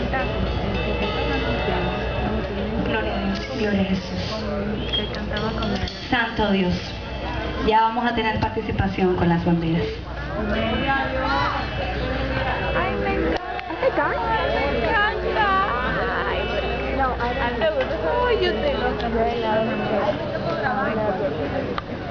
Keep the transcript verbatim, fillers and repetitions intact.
Gloria a Dios, gloria a Jesús. Que cantaba con él. Santo Dios. Ya vamos a tener participación con las banderas. Ay, me encanta. Me encanta. Ay, no, ay, yo tengo que